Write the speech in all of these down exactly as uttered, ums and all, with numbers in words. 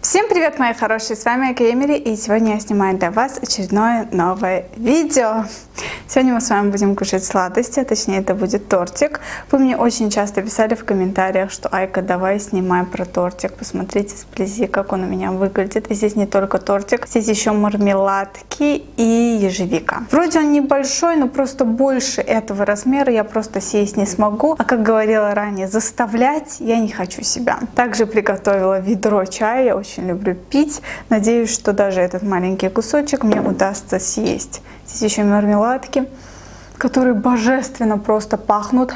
Всем привет, мои хорошие, с вами Айка Эмили, и сегодня я снимаю для вас очередное новое видео. Сегодня мы с вами будем кушать сладости, а точнее это будет тортик. Вы мне очень часто писали в комментариях, что Айка, давай снимай про тортик, посмотрите вблизи, как он у меня выглядит. И здесь не только тортик, здесь еще мармеладки и ежевика. Вроде он небольшой, но просто больше этого размера я просто съесть не смогу. А как говорила ранее, заставлять я не хочу себя. Также приготовила ведро чая, я очень люблю пить. Надеюсь, что даже этот маленький кусочек мне удастся съесть. Здесь еще мармеладки, которые божественно просто пахнут.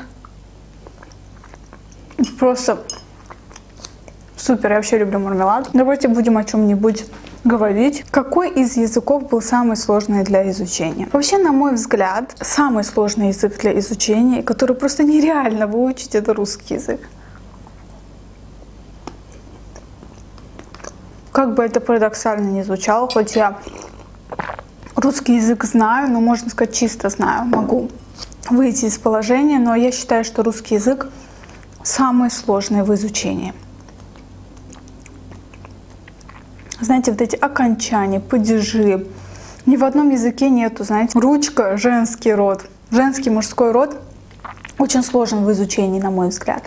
Просто супер, я вообще люблю мармелад. Давайте будем о чем-нибудь говорить. Какой из языков был самый сложный для изучения? Вообще, на мой взгляд, самый сложный язык для изучения, который просто нереально выучить, это русский язык. Как бы это парадоксально ни звучало, хоть я русский язык знаю, но можно сказать чисто знаю, могу выйти из положения, но я считаю, что русский язык самый сложный в изучении. Знаете, вот эти окончания, падежи, ни в одном языке нету, знаете, ручка, женский род, женский, мужской род очень сложен в изучении, на мой взгляд.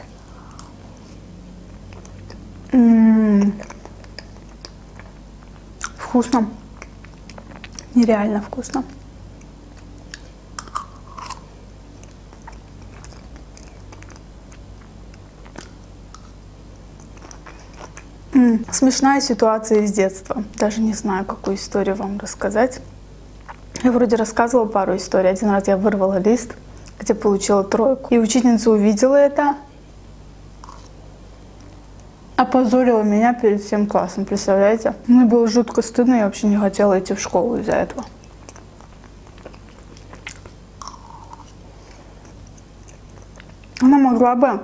М-м-м. Вкусно. Нереально вкусно. М-м. Смешная ситуация из детства. Даже не знаю, какую историю вам рассказать. Я вроде рассказывала пару историй. Один раз я вырвала лист, где получила тройку. И учительница увидела это. Опозорила меня перед всем классом, представляете? Мне было жутко стыдно, я вообще не хотела идти в школу из-за этого. Она могла бы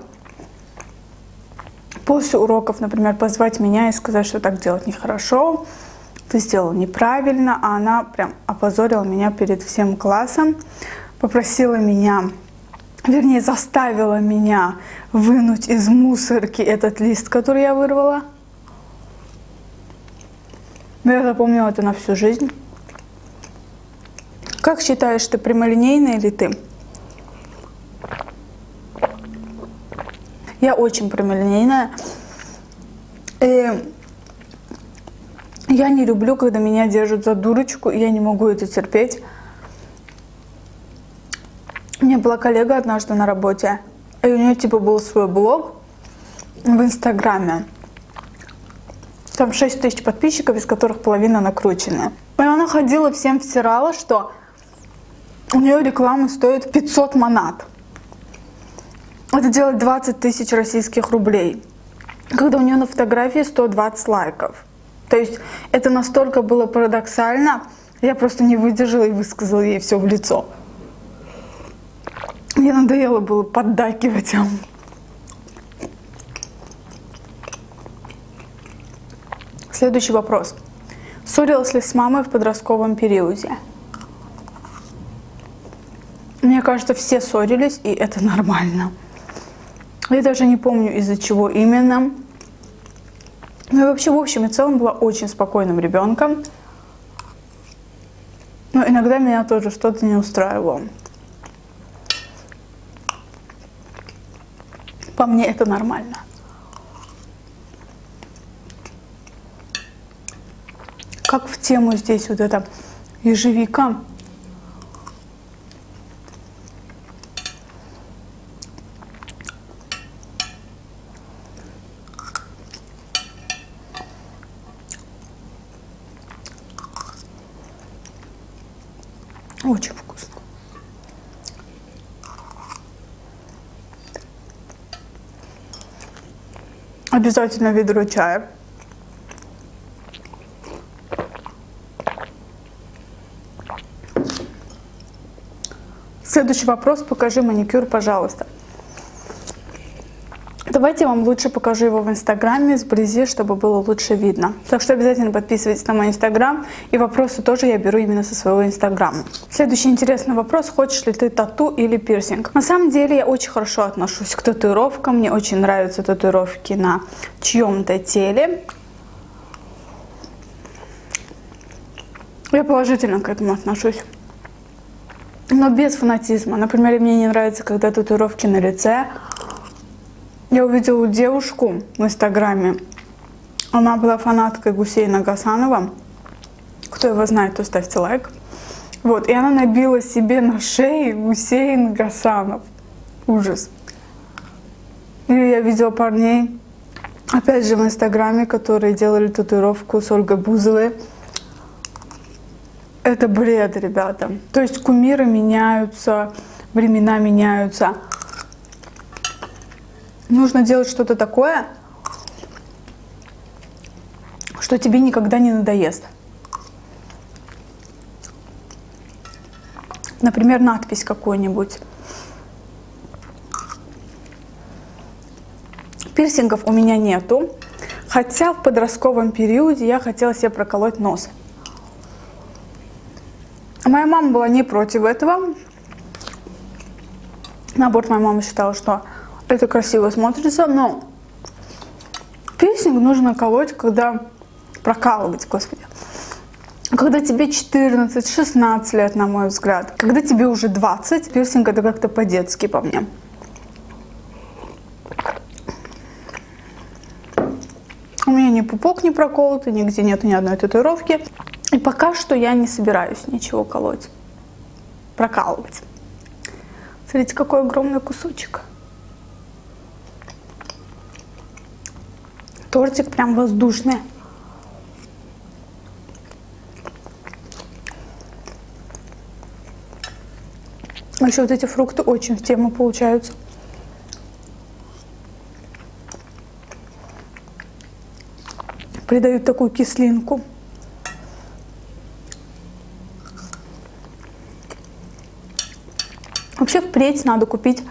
после уроков, например, позвать меня и сказать, что так делать нехорошо, ты сделал неправильно, а она прям опозорила меня перед всем классом, попросила меня, вернее, заставила меня вынуть из мусорки этот лист, который я вырвала. Я запомнила это на всю жизнь. Как считаешь, ты прямолинейная или ты? Я очень прямолинейная. И я не люблю, когда меня держат за дурочку, и я не могу это терпеть. У меня была коллега однажды на работе, и у нее типа был свой блог в Инстаграме. Там шесть тысяч подписчиков, из которых половина накрученная. И она ходила, всем втирала, что у нее реклама стоит пятьсот манат. Это делает двадцать тысяч российских рублей. Когда у нее на фотографии сто двадцать лайков. То есть это настолько было парадоксально, я просто не выдержала и высказала ей все в лицо. Мне надоело было поддакивать им. Следующий вопрос. Ссорилась ли с мамой в подростковом периоде? Мне кажется, все ссорились, и это нормально. Я даже не помню, из-за чего именно. Но я вообще, в общем и целом, была очень спокойным ребенком. Но иногда меня тоже что-то не устраивало. По мне это нормально. Как в тему здесь вот это ежевика. Очень вкусно. Обязательно ведро чая. Следующий вопрос. Покажи маникюр, пожалуйста. Давайте я вам лучше покажу его в Инстаграме сблизи, чтобы было лучше видно. Так что обязательно подписывайтесь на мой Инстаграм. И вопросы тоже я беру именно со своего Инстаграма. Следующий интересный вопрос. Хочешь ли ты тату или пирсинг? На самом деле я очень хорошо отношусь к татуировкам. Мне очень нравятся татуировки на чьем-то теле. Я положительно к этому отношусь. Но без фанатизма. Например, мне не нравится, когда татуировки на лице. Я увидела девушку в Инстаграме. Она была фанаткой Гусейна Гасанова. Кто его знает, то ставьте лайк. Вот, и она набила себе на шее Гусейн Гасанов. Ужас. Или я видела парней, опять же в Инстаграме, которые делали татуировку с Ольгой Бузовой. Это бред, ребята. То есть кумиры меняются, времена меняются. Нужно делать что-то такое, что тебе никогда не надоест. Например, надпись какую-нибудь. Пирсингов у меня нету, хотя в подростковом периоде я хотела себе проколоть нос. Моя мама была не против этого. Наоборот, моя мама считала, что это красиво смотрится, но пирсинг нужно колоть, когда прокалывать, господи. Когда тебе четырнадцать-шестнадцать лет, на мой взгляд. Когда тебе уже двадцать, пирсинг это как-то по-детски по мне. У меня ни пупок не проколотый, нигде нету ни одной татуировки. И пока что я не собираюсь ничего колоть, прокалывать. Смотрите, какой огромный кусочек. Тортик прям воздушный. А еще вот эти фрукты очень в тему получаются. Придают такую кислинку. Вообще впредь надо купить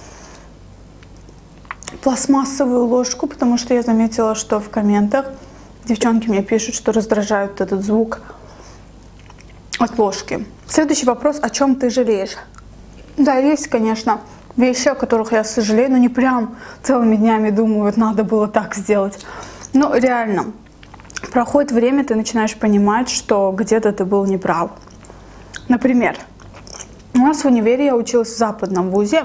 пластмассовую ложку, потому что я заметила, что в комментах девчонки мне пишут, что раздражают этот звук от ложки. Следующий вопрос: о чем ты жалеешь? Да, есть, конечно, вещи, о которых я сожалею, но не прям целыми днями думаю, вот надо было так сделать. Но реально, проходит время, ты начинаешь понимать, что где-то ты был неправ. Например, у нас в универе я училась в западном вузе.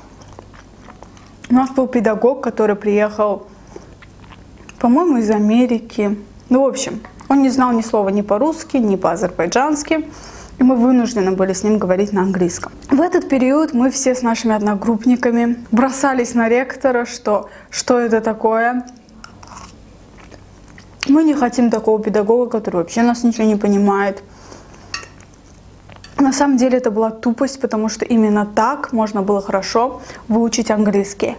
У нас был педагог, который приехал, по-моему, из Америки. Ну, в общем, он не знал ни слова ни по-русски, ни по-азербайджански. И мы вынуждены были с ним говорить на английском. В этот период мы все с нашими одногруппниками бросались на ректора, что, что это такое. Мы не хотим такого педагога, который вообще нас ничего не понимает. На самом деле это была тупость, потому что именно так можно было хорошо выучить английский.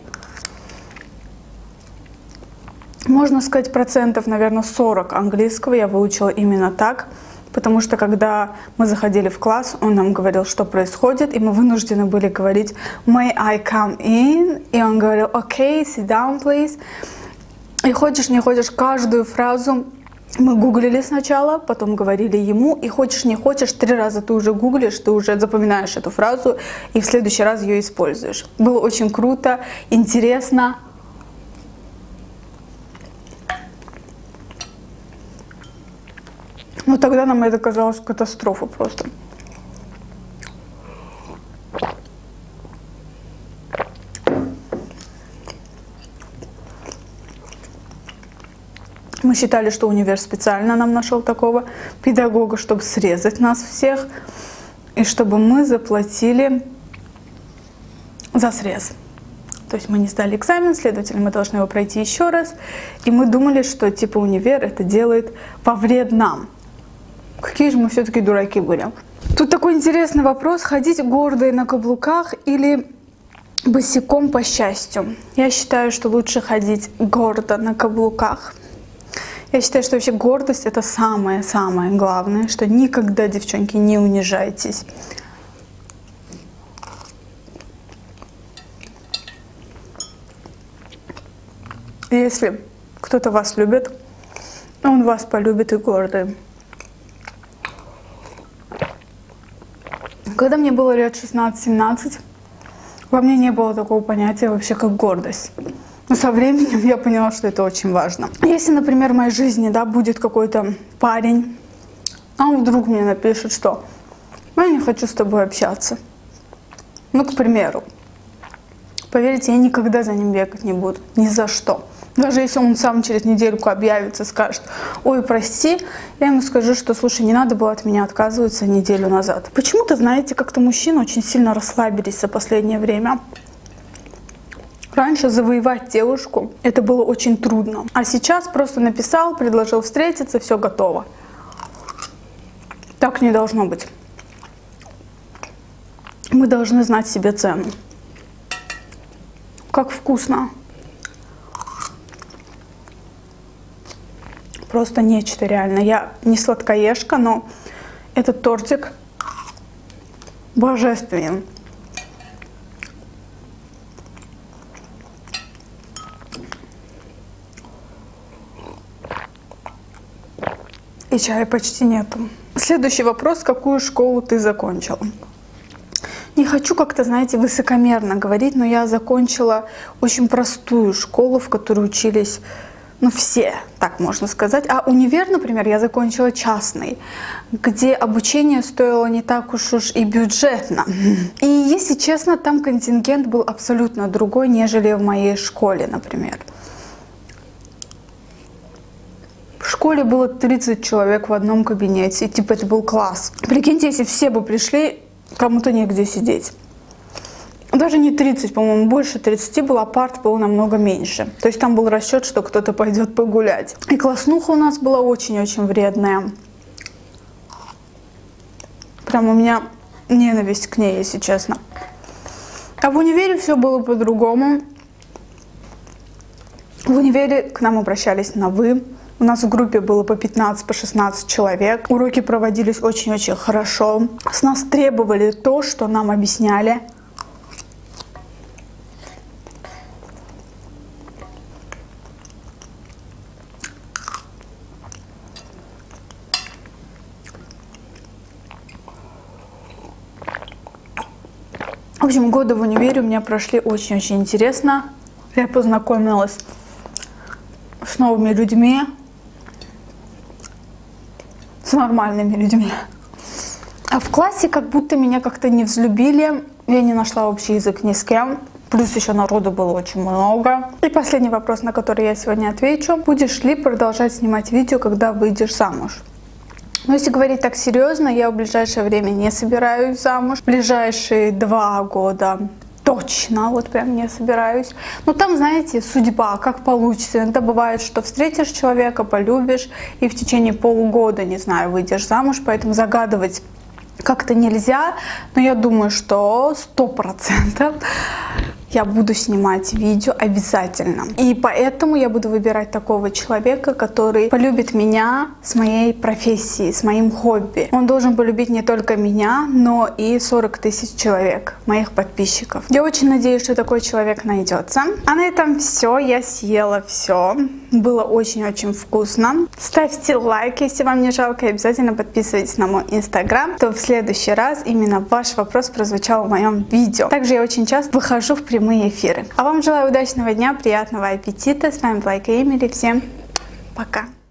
Можно сказать, процентов, наверное, сорок английского я выучила именно так, потому что когда мы заходили в класс, он нам говорил, что происходит, и мы вынуждены были говорить «May I come in?» И он говорил «Okay, sit down, please». И хочешь, не хочешь, каждую фразу мы гуглили сначала, потом говорили ему, и хочешь, не хочешь, три раза ты уже гуглишь, ты уже запоминаешь эту фразу, и в следующий раз ее используешь. Было очень круто, интересно. Но тогда нам это казалось катастрофой просто. Мы считали, что универ специально нам нашел такого педагога, чтобы срезать нас всех, и чтобы мы заплатили за срез. То есть мы не сдали экзамен, следовательно, мы должны его пройти еще раз. И мы думали, что типа универ это делает во вред нам. Какие же мы все-таки дураки были. Тут такой интересный вопрос: ходить гордо на каблуках или босиком по счастью? Я считаю, что лучше ходить гордо на каблуках. Я считаю, что вообще гордость это самое-самое главное, что никогда, девчонки, не унижайтесь. Если кто-то вас любит, он вас полюбит и гордый. Когда мне было лет шестнадцать-семнадцать, во мне не было такого понятия вообще, как гордость. Но со временем я поняла, что это очень важно. Если, например, в моей жизни, да, будет какой-то парень, А он вдруг мне напишет, что я не хочу с тобой общаться. Ну, к примеру. Поверьте, я никогда за ним бегать не буду. Ни за что. Даже если он сам через недельку объявится, скажет: ой, прости, я ему скажу, что, слушай, не надо было от меня отказываться неделю назад. Почему-то, знаете, как-то мужчины очень сильно расслабились за последнее время. Раньше завоевать девушку — это было очень трудно. А сейчас просто написал, предложил встретиться, все готово. Так не должно быть. Мы должны знать себе цену. Как вкусно. Просто нечто реально. Я не сладкоежка, но этот тортик божественен. И чая почти нету. Следующий вопрос: какую школу ты закончила? Не хочу как-то, знаете, высокомерно говорить, но я закончила очень простую школу, в которой учились, ну, все, так можно сказать. А универ, например, я закончила частный, где обучение стоило не так уж уж и бюджетно. И, если честно, там контингент был абсолютно другой, нежели в моей школе, например. В школе было тридцать человек в одном кабинете, и типа это был класс. Прикиньте, если все бы пришли, кому-то негде сидеть. Даже не тридцать, по-моему, больше тридцати было, а парт было намного меньше. То есть там был расчет, что кто-то пойдет погулять. И класснуха у нас была очень-очень вредная. Прям у меня ненависть к ней, если честно. А в универе все было по-другому. В универе к нам обращались на «вы». У нас в группе было по пятнадцать, по шестнадцать человек. Уроки проводились очень-очень хорошо. С нас требовали то, что нам объясняли. В общем, годы в универе у меня прошли очень-очень интересно. Я познакомилась с новыми людьми, с нормальными людьми. А в классе как будто меня как-то не взлюбили. Я не нашла общий язык ни с кем. Плюс еще народу было очень много. И последний вопрос, на который я сегодня отвечу. Будешь ли продолжать снимать видео, когда выйдешь замуж? Но если говорить так серьезно, я в ближайшее время не собираюсь замуж. В ближайшие два года точно, вот прям не собираюсь. Но там, знаете, судьба, как получится. Иногда бывает, что встретишь человека, полюбишь, и в течение полугода, не знаю, выйдешь замуж. Поэтому загадывать как-то нельзя. Но я думаю, что сто процентов я буду снимать видео обязательно. И поэтому я буду выбирать такого человека, который полюбит меня с моей профессией, с моим хобби. Он должен полюбить не только меня, но и сорок тысяч человек, моих подписчиков. Я очень надеюсь, что такой человек найдется. А на этом все. Я съела все. Было очень-очень вкусно. Ставьте лайк, если вам не жалко. И обязательно подписывайтесь на мой инстаграм, то в следующий раз именно ваш вопрос прозвучал в моем видео. Также я очень часто выхожу в прямые эфиры. А вам желаю удачного дня, приятного аппетита. С вами была Эмили. Всем пока!